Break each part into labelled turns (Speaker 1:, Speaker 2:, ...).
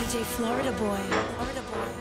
Speaker 1: DJ Florida Boy. Florida Boy.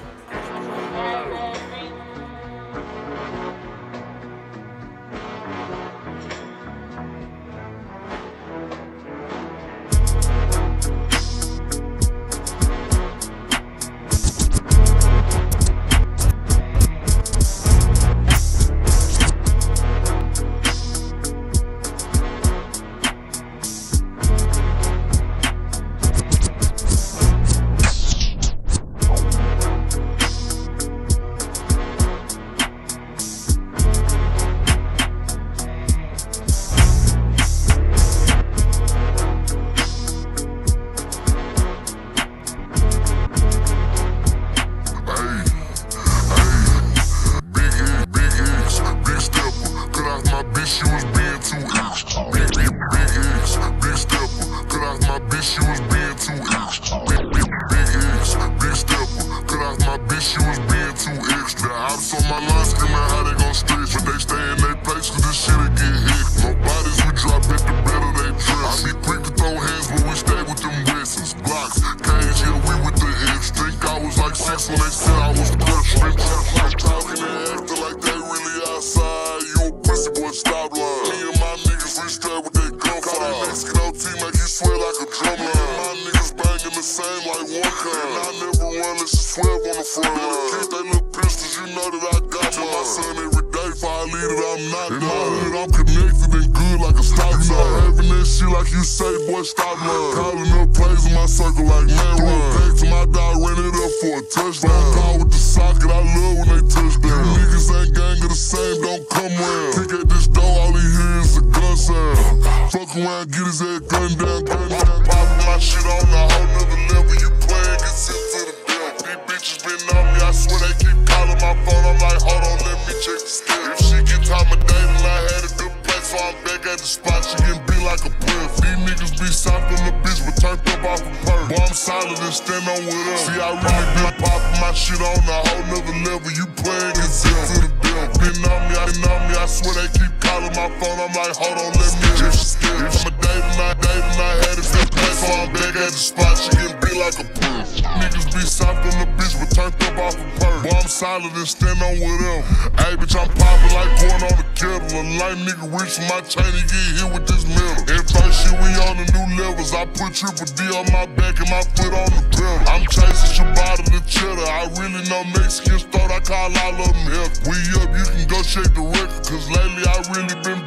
Speaker 2: My chain and get hit with this middle. At first shit, we on the new levels. I put triple D on my back and my foot on the pedal. I'm chasing your bottle of cheddar. I really know Mexicans thought I call all of them help. We up, you can go check the record, cause lately I really been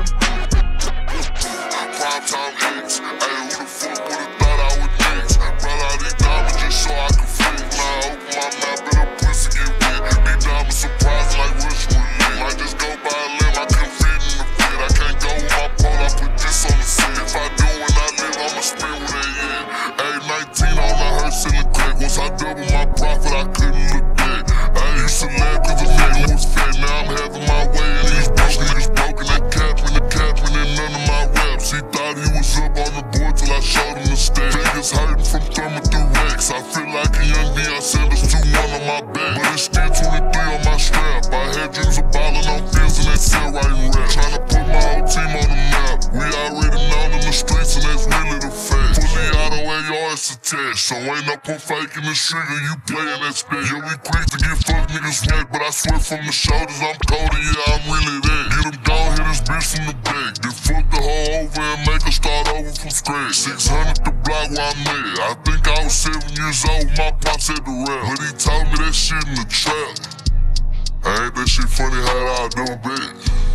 Speaker 2: Prime time hits. Hey, who the fuck would've thought I would mix? Run out these diamonds just so I could fit. Now I open my mouth and a pussy get wet. These diamonds surprised like Russian roulette. Might just go by a limb, I couldn't fit in the fit. I can't go with my pole, I put this on the set. If I do when I live, I'ma spin with that yet. Hey, 19 on the hearse in the crack. Once I double my profit, I couldn't look back. I used to laugh cause the nigga was fat. Now I'm having my way and these broke niggas broken and capping and none of my raps. He thought he was up on the board till I showed him the stat. Niggas hurting from thumbing through racks. I feel like a young Deion Sanders 2-1 on my back, but it's still 23 on my strap. I had dreams of ballin' on fields and that cell writing rap. Tryna put my whole team on the map. We already known in the streets and that's really the fact. Fully auto ARs attached, so ain't no put fake in this trigger. You playin' that spit. Yeah, we quick to get fuck niggas wet, but I swear from the shoulders I'm colder. Yeah, I'm really that. Get him gone, hit this bitch from the back. Then fuck the hoe over and make her start over from scratch. 600 the block where I'm at. I think I was 7 years old, my pops had the rap, but he told me that shit in the trap. Ain't that shit funny how I done bet?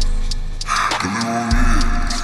Speaker 2: Cause it what we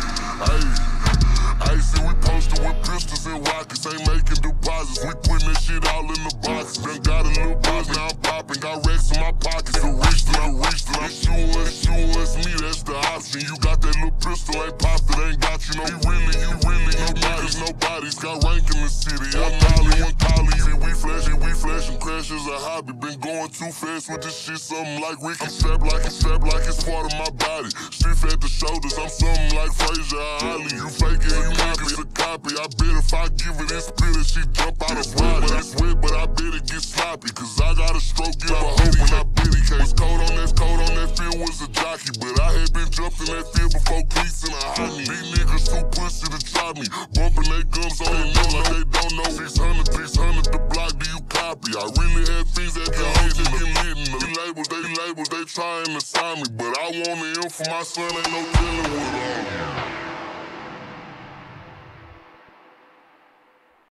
Speaker 2: is. Hey, see we posted with pistols and rockets. Ain't making deposits, we putting that shit all in the boxes. Done got a little buzz, now I'm popping. Got racks in my pockets, I reached it. It's you, it's me, that's the option. You got that little pistol, ain't popped it, ain't got you no. You really, nobody's got rank in the city. I'm one collie. See, we flashing, crash is a hobby. Been going too fast with this shit, something like Ricky. Strap like it's part of my body. Stiff at the shoulders, I'm something like Frazier or Ali. You fake it, you niggas a copy. I bet if I give her this pill, she jump out of body. It's wet, but I bet it get sloppy. Cause I got a stroke, give a hope when I bet it case. Cold on that field was a jockey. But I had been jumped in that field before cleats and a honey. These niggas too pussy to try stop me. Bumping they guns on their nose like they don't know. 600 the block, do you copy? I really had fiends at the house and get lit in the labels, they trying to sign me. But I want the M for my son, ain't no dealing with all.